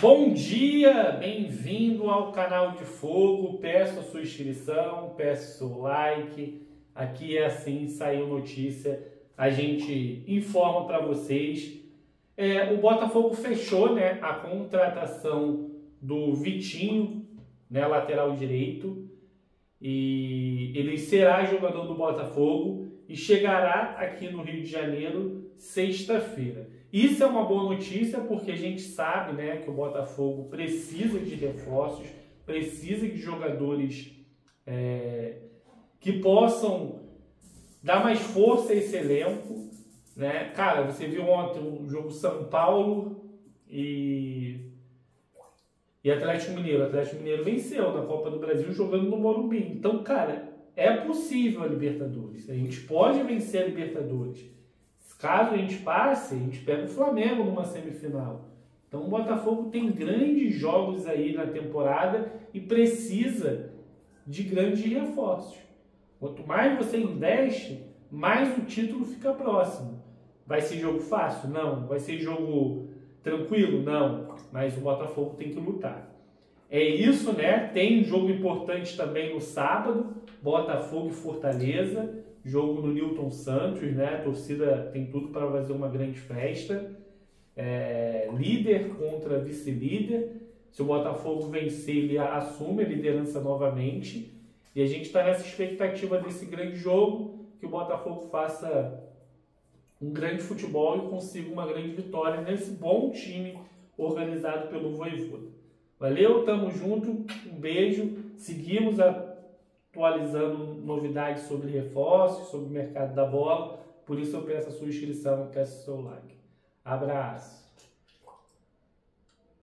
Bom dia, bem-vindo ao canal de Fogo. Peço a sua inscrição, peço o seu like. Aqui é assim, saiu notícia, a gente informa para vocês. O Botafogo fechou, né, a contratação do Vitinho, né, lateral direito, e ele será jogador do Botafogo e chegará aqui no Rio de Janeiro sexta-feira. Isso é uma boa notícia porque a gente sabe, né, que o Botafogo precisa de reforços, precisa de jogadores que possam dar mais força a esse elenco, né? Cara, você viu ontem o jogo São Paulo e Atlético Mineiro. O Atlético Mineiro venceu na Copa do Brasil jogando no Morumbi. Então, cara, é possível a Libertadores. A gente pode vencer a Libertadores. Caso a gente passe, a gente pega o Flamengo numa semifinal. Então o Botafogo tem grandes jogos aí na temporada e precisa de grandes reforços. Quanto mais você investe, mais o título fica próximo. Vai ser jogo fácil? Não. Vai ser jogo tranquilo? Não. Mas o Botafogo tem que lutar. É isso, né? Tem um jogo importante também no sábado, Botafogo e Fortaleza. Jogo no Newton Santos, né? A torcida tem tudo para fazer uma grande festa. Líder contra vice-líder. Se o Botafogo vencer, ele assume a liderança novamente. E a gente está nessa expectativa desse grande jogo, que o Botafogo faça um grande futebol e consiga uma grande vitória nesse bom time organizado pelo Vojvoda. Valeu, tamo junto, um beijo. Seguimos atualizando novidades sobre reforços, sobre o mercado da bola. Por isso eu peço a sua inscrição e peço o seu like. Abraço!